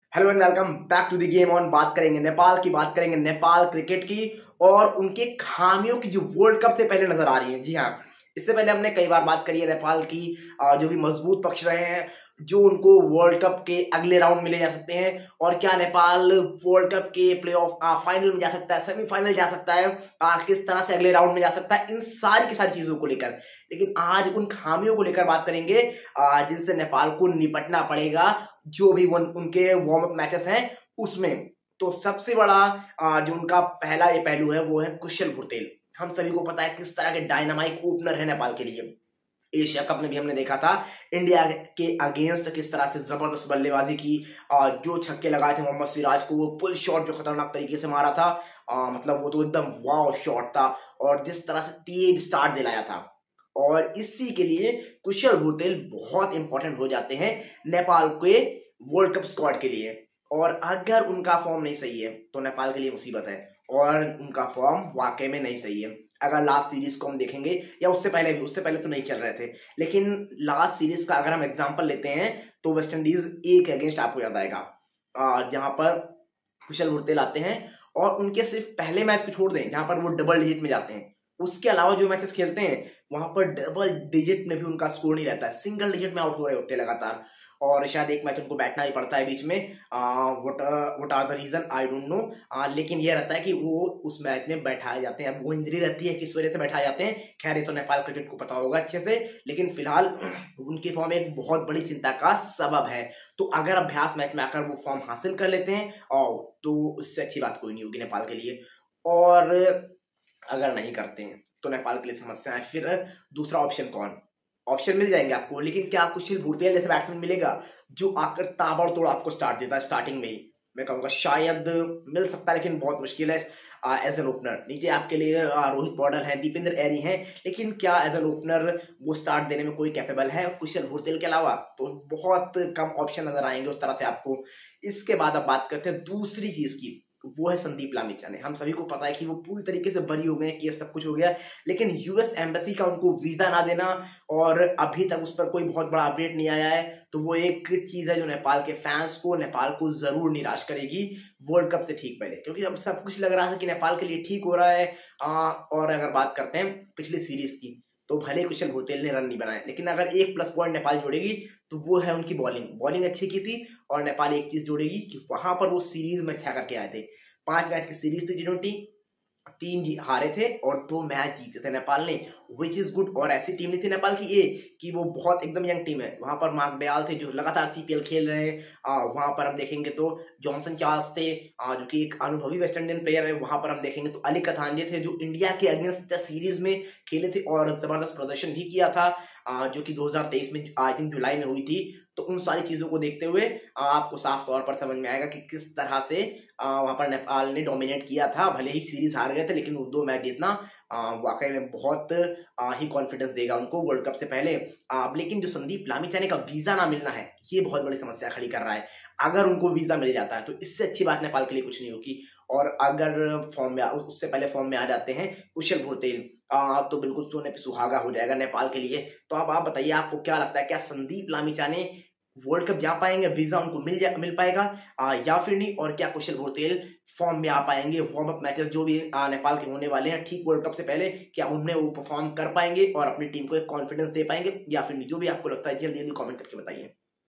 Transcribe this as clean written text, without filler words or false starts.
Hello and welcome back to the game on. बात करेंगे नेपाल की, बात करेंगे नेपाल क्रिकेट की और उनके खामियों की जो वर्ल्ड कप से पहले नजर आ रही है। जी हाँ, इससे पहले हमने कई बार बात करी है नेपाल की, जो भी मजबूत पक्ष रहे हैं, जो उनको वर्ल्ड कप के अगले राउंड में ले जा सकते हैं और क्या नेपाल वर्ल्ड कप के प्लेऑफ फाइनल में जा सकता है, सेमीफाइनल जा सकता है, किस तरह से अगले राउंड में जा सकता है, इन सारी की सारी चीजों को लेकर। लेकिन आज उन खामियों को लेकर बात करेंगे जिनसे नेपाल को निपटना पड़ेगा जो भी उनके वार्म अप मैचेस हैं उसमें। तो सबसे बड़ा जो उनका पहला ये पहलू है वो है कुशल भुरतेल। हम सभी को पता है किस तरह के डायनामाइट ओपनर है नेपाल के लिए। एशिया कप में भी हमने देखा था इंडिया के अगेंस्ट किस तरह से जबरदस्त बल्लेबाजी की, जो छक्के लगाए थे मोहम्मद सिराज को, वो पुल शॉट जो खतरनाक तरीके से मारा था, मतलब वो तो एकदम वाव शॉट था, और जिस तरह से तेज स्टार्ट दिलाया था। और इसी के लिए कुशल भुरतेल बहुत इंपॉर्टेंट हो जाते हैं नेपाल के वर्ल्ड कप स्क्वाड के लिए। और अगर उनका फॉर्म नहीं सही है तो नेपाल के लिए मुसीबत है, और उनका फॉर्म वाकई में नहीं सही है। अगर लास्ट सीरीज को हम देखेंगे या उससे पहले भी, उससे पहले तो नहीं चल रहे थे, लेकिन लास्ट सीरीज का अगर हम एग्जांपल लेते हैं तो वेस्ट इंडीज ए के अगेंस्ट आपको याद आएगा, जहां पर कुशल भुरतेल आते हैं और उनके सिर्फ पहले मैच को छोड़ दें जहां पर वो डबल डिजिट में जाते हैं, उसके अलावा जो मैचेस खेलते हैं वहां पर डबल डिजिट में भी उनका स्कोर नहीं रहता है, सिंगल डिजिट में आउट हो रहे होते हैं लगातार। और शायद एक मैच उनको बैठना ही पड़ता है बीच में, what are the reason I don't know, लेकिन ये रहता है कि वो उस मैच में बैठाए जाते हैं। अब वो इंजरी रहती है किस वजह से बैठाए जाते हैं, खैर ये तो नेपाल क्रिकेट को पता होगा अच्छे से, लेकिन फिलहाल उनकी फॉर्म एक बहुत बड़ी चिंता का सबब है। तो अगर अभ्यास मैच में आकर वो फॉर्म हासिल कर लेते हैं और तो उससे अच्छी बात कोई नहीं होगी नेपाल के लिए, और अगर नहीं करते हैं तो नेपाल के लिए समस्या है। फिर दूसरा ऑप्शन कौन? ऑप्शन मिल जाएंगे आपको, लेकिन क्या कुशल भुरतेल जैसे बैट्समैन मिलेगा जो आकर ताबड़तोड़ आपको स्टार्ट देता है स्टार्टिंग में ही? मैं कहूंगा शायद मिल सकता है, लेकिन बहुत मुश्किल है एज एन ओपनर। नीचे आपके लिए रोहित पौडल है, दीपेंद्र एरी हैं, लेकिन क्या एज एन ओपनर वो स्टार्ट देने में कोई कैपेबल है कुशल भुरतेल के अलावा? तो बहुत कम ऑप्शन नजर आएंगे उस तरह से आपको। इसके बाद अब बात करते हैं दूसरी चीज की, वो है संदीप लामिछाने। हम सभी को पता है कि वो पूरी तरीके से बरी हो गए कि ये सब कुछ हो गया, लेकिन यूएस एम्बेसी का उनको वीजा ना देना और अभी तक उस पर कोई बहुत बड़ा अपडेट नहीं आया है, तो वो एक चीज है जो नेपाल के फैंस को, नेपाल को जरूर निराश करेगी वर्ल्ड कप से ठीक पहले, क्योंकि अब सब कुछ लग रहा है कि नेपाल के लिए ठीक हो रहा है। और अगर बात करते हैं पिछली सीरीज की, तो भले कुशल भुरतेल ने रन नहीं बनाए, लेकिन अगर एक प्लस पॉइंट नेपाल जोड़ेगी तो वो है उनकी बॉलिंग। बॉलिंग अच्छी की थी, और नेपाल एक चीज जोड़ेगी कि वहां पर वो सीरीज में अच्छा करके आए थे। 5 मैच की सीरीज थी T20, 3 हारे थे और 2 मैच जीते थे नेपाल ने, विच इज गुड। और ऐसी टीम नहीं थी नेपाल की ये कि वो बहुत एकदम यंग टीम है। वहां पर मार्क दयाल थे जो लगातार सीपीएल खेल रहे हैं, वहां पर हम देखेंगे तो जॉनसन चार्ल्स थे, जो कि एक अनुभवी वेस्ट इंडियन प्लेयर है। वहां पर हम देखेंगे तो अली कथांजे थे जो इंडिया के अगेंस्ट सीरीज में खेले थे और जबरदस्त प्रदर्शन भी किया था, जो कि 2023 में आई थिंक जुलाई में हुई थी। तो उन सारी चीजों को देखते हुए आपको साफ तौर पर समझ में आएगा कि किस तरह से वहां पर नेपाल ने डोमिनेट किया था। भले ही सीरीज हार गए थे, लेकिन वो 2 मैच जीतना वाकई में बहुत ही कॉन्फिडेंस देगा उनको वर्ल्ड कप से पहले। लेकिन जो संदीप लामिछाने का वीजा ना मिलना है, ये बहुत बड़ी समस्या खड़ी कर रहा है। अगर उनको वीजा मिल जाता है तो इससे अच्छी बात नेपाल के लिए कुछ नहीं होगी। और अगर फॉर्म में उससे पहले फॉर्म में आ जाते हैं कुशल भुरतेल, तो बिल्कुल सोने पे सुहागा हो जाएगा नेपाल के लिए। तो अब आप बताइए, आपको क्या लगता है, क्या संदीप लामिछाने वर्ल्ड कप जा पाएंगे, वीजा उनको मिल पाएगा या फिर नहीं? और क्या कुशल भुरतेल फॉर्म में आ पाएंगे? वार्म अप मैचेस जो भी नेपाल के होने वाले हैं ठीक वर्ल्ड कप से पहले, क्या उनमें वो परफॉर्म कर पाएंगे और अपनी टीम को एक कॉन्फिडेंस दे पाएंगे या फिर नहीं? जो भी आपको लगता है जल्दी जल्दी कमेंट करके बताइए।